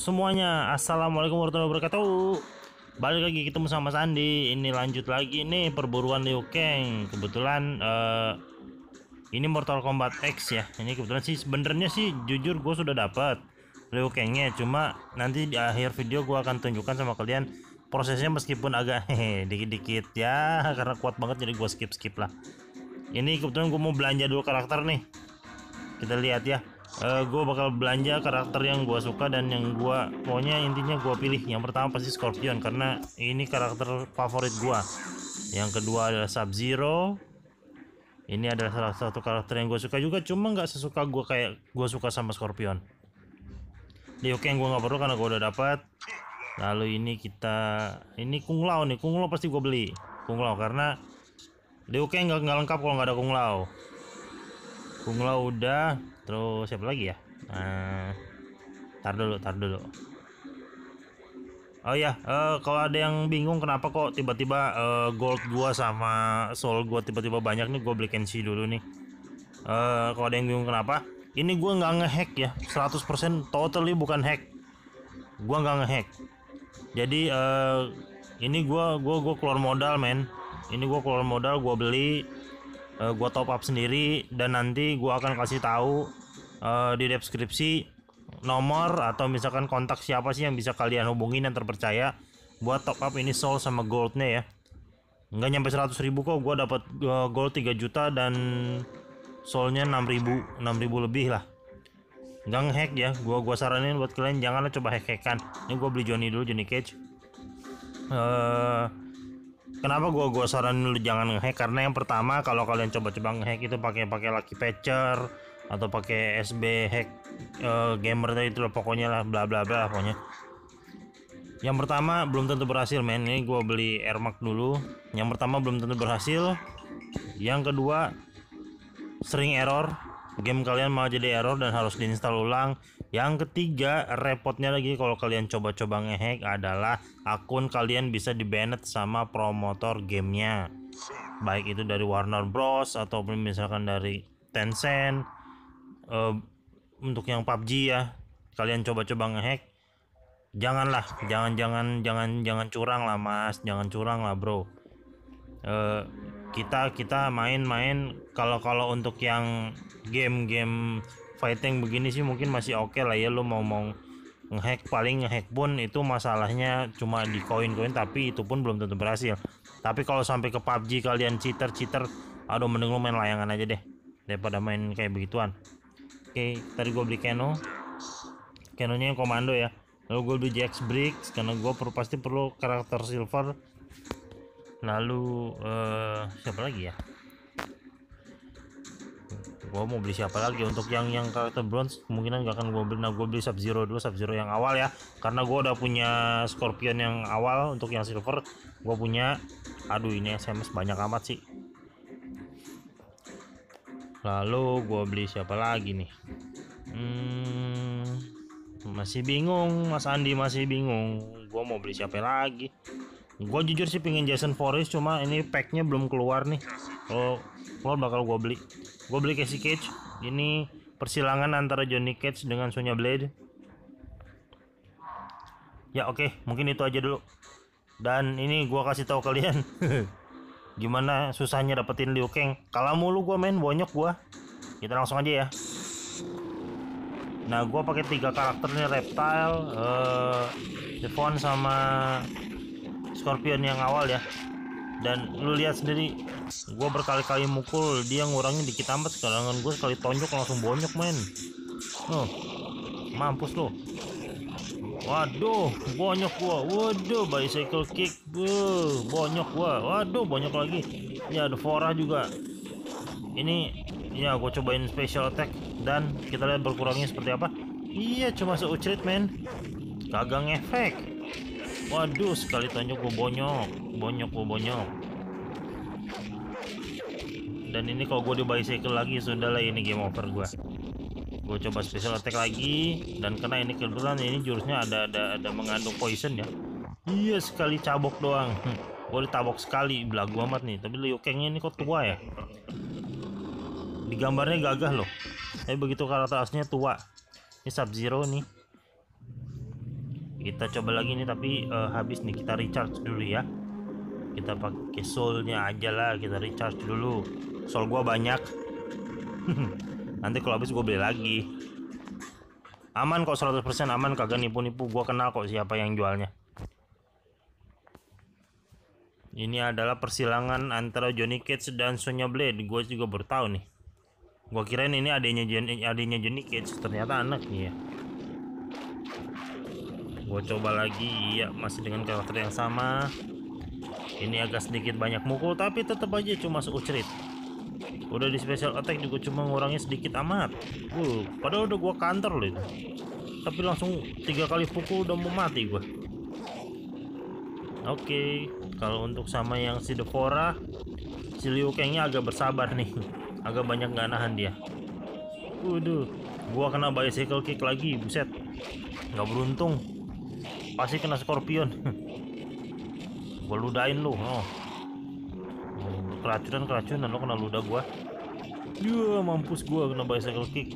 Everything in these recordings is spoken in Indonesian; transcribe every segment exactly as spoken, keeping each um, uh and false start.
semuanya, assalamualaikum warahmatullahi wabarakatuh. Balik lagi ketemu sama Sandi. Ini lanjut lagi nih perburuan Liu Kang. Kebetulan uh, ini Mortal Kombat X ya. Ini kebetulan sih sebenarnya sih jujur gue sudah dapat Liu Kangnya. Cuma nanti di akhir video gue akan tunjukkan sama kalian prosesnya, meskipun agak hehe dikit-dikit ya, karena kuat banget jadi gue skip-skip lah. Ini kebetulan gue mau belanja dulu karakter nih. Kita lihat ya. Uh, gue bakal belanja karakter yang gue suka dan yang gue pokoknya intinya gue pilih. Yang pertama pasti Scorpion karena ini karakter favorit gue. Yang kedua adalah Sub Zero. Ini adalah salah satu karakter yang gue suka juga, cuma nggak sesuka gue kayak gue suka sama Scorpion. Liu Kang gue nggak perlu karena gue udah dapat. Lalu ini kita ini Kung Lao nih. Kung Lao pasti gue beli Kung Lao karena Liu Kang nggak nggak lengkap kalau nggak ada Kung Lao. Kung Lao udah. Terus siapa lagi ya? Nah, tar dulu, tar dulu. Oh ya, uh, kalau ada yang bingung kenapa kok tiba-tiba uh, gold gua sama soul gua tiba-tiba banyak nih, gua beli Kenshi dulu nih. Uh, kalau ada yang bingung kenapa, ini gua nggak ngehack ya, seratus persen totally bukan hack. Gua nggak ngehack. Jadi uh, ini gua gua gua keluar modal, men. Ini gua keluar modal, gua beli. Uh, gua top up sendiri dan nanti gua akan kasih tahu uh, di deskripsi nomor atau misalkan kontak siapa sih yang bisa kalian hubungin yang terpercaya buat top up ini soul sama goldnya ya. Nggak nyampe seratus ribu kok, gua dapat uh, gold tiga juta dan soulnya enam ribu lebih lah. Nggak ngehack ya. Gua gua saranin buat kalian janganlah coba hack-hackan. Ini gua beli Johnny dulu, Johnny Cage. Uh, Kenapa gua gua saranin lu jangan ngehack? Karena yang pertama kalau kalian coba-coba ngehack itu pakai pakai Lucky Patcher atau pakai S B hack uh, gamer itu lah, pokoknya lah bla bla bla pokoknya. Yang pertama belum tentu berhasil, men. Ini gua beli Air Max dulu. Yang pertama belum tentu berhasil. Yang kedua sering error. Game kalian malah jadi error dan harus diinstal ulang. Yang ketiga, repotnya lagi kalau kalian coba-coba ngehack adalah akun kalian bisa di-banned sama promotor gamenya. Baik itu dari Warner Bros ataupun misalkan dari Tencent. Uh, untuk yang P U B G ya, kalian coba-coba ngehack, janganlah, jangan-jangan jangan jangan curang lah, Mas. Jangan curang lah, Bro. Uh, kita kita main-main kalau kalau untuk yang game-game fighting begini sih mungkin masih oke okay lah ya. Lu mau mau ngehack, paling ngehack pun itu masalahnya cuma di koin-koin, tapi itu pun belum tentu berhasil. Tapi kalau sampai ke P U B G kalian cheater-cheater, aduh mending lu main layangan aja deh daripada main kayak begituan. Oke, okay, tadi gue beli Keno. Kenonya yang komando ya. Lalu gue beli Jax Briggs karena gue perlu pasti perlu karakter silver. Lalu uh, siapa lagi ya? Gue mau beli siapa lagi untuk yang yang karakter bronze? Kemungkinan gak akan gue beli. Nah, gue beli Sub Zero dulu, Sub Zero yang awal ya. Karena gue udah punya Scorpion yang awal. Untuk yang silver gue punya. Aduh, ini S M S banyak amat sih. Lalu gue beli siapa lagi nih? Hmm, masih bingung, Mas Andi masih bingung. Gue mau beli siapa lagi? Gue jujur sih pengen Jason Voorhees, cuma ini packnya belum keluar nih. Kalau keluar bakal gue beli. Gue beli Casey Cage. Ini persilangan antara Johnny Cage dengan Sonya Blade. Ya oke, okay. Mungkin itu aja dulu. Dan ini gue kasih tahu kalian gimana susahnya dapetin Liu Kang. Kalah mulu gue main, bonyok gue. Kita langsung aja ya. Nah, gue pakai tiga karakter nih, Reptile, uh, Devon sama Scorpion yang awal ya. Dan lu lihat sendiri, gue berkali-kali mukul dia ngurangin dikit amat. Sekarang gue sekali tonjok langsung bonyok, men. Oh, mampus lo. Waduh, bonyok gua. Waduh, bicycle kick. Wuh, bonyok gua. Waduh, bonyok lagi. Ya, ada Fora juga. Ini ya gua cobain special attack dan kita lihat berkurangnya seperti apa. Iya, cuma seucrit, men. Kagak ngefek. Waduh, sekali tonjok gua bonyok. Bonyok gua bonyok. Dan ini kalau gua di bicycle lagi sudahlah, ini game over gua. Gue coba special attack lagi dan kena. Ini kebetulan ini jurusnya ada ada ada mengandung poison ya. Iya, sekali cabok doang. Hm, gue ditabok sekali, belagu amat nih. Tapi Liu Kang ini kok tua ya? Di gambarnya gagah loh. Tapi begitu karakter aslinya tua. Ini Sub Zero nih. Kita coba lagi nih, tapi uh, habis nih. Kita recharge dulu ya. Kita pakai soulnya aja lah, kita recharge dulu. Soul gua banyak. Nanti kalau habis gua beli lagi. Aman kok, seratus persen aman, kagak nipu-nipu. Gua kenal kok siapa yang jualnya. Ini adalah persilangan antara Johnny Cage dan Sonya Blade. Gue juga baru tahu nih. Gue kirain ini adanya Johnny, adanya Johnny Cage, ternyata anaknya ya. Gue coba lagi, iya masih dengan karakter yang sama. Ini agak sedikit banyak mukul, tapi tetap aja cuma seucerit. Udah di special attack juga cuma ngurangnya sedikit amat. Uh, padahal udah gue counter loh itu. Tapi langsung tiga kali pukul udah mau mati gue. Oke, okay. Kalau untuk sama yang si Devora, si Liu Kangnya agak bersabar nih. Agak banyak nggak nahan dia. Waduh, gua kena bicycle kick lagi, buset. Nggak beruntung. Pasti kena Scorpion. Gua ludahin lu. Oh. Keracunan-keracunan lo kena ludah gua. Ya, mampus gua kena bicycle kick.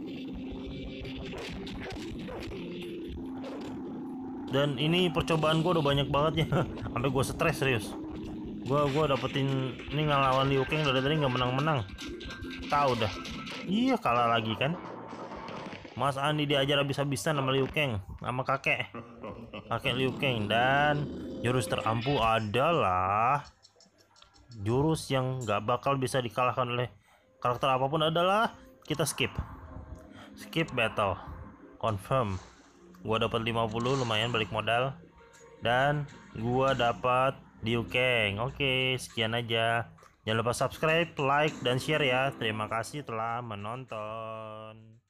Dan ini percobaan gue udah banyak banget ya. Sampai gue stres serius. Gue gua dapetin ini ngelawan Liu Kang dari tadi nggak menang-menang. Tahu dah. Iya kalah lagi kan. Mas Andi diajar habis-habisan sama Liu Kang, sama kakek. Kakek Liu Kang. Dan jurus terampuh adalah jurus yang nggak bakal bisa dikalahkan oleh karakter apapun adalah kita skip. Skip battle. Confirm. Gua dapat lima puluh, lumayan balik modal. Dan gua dapat Liu Kang. Oke, sekian aja. Jangan lupa subscribe, like, dan share ya. Terima kasih telah menonton.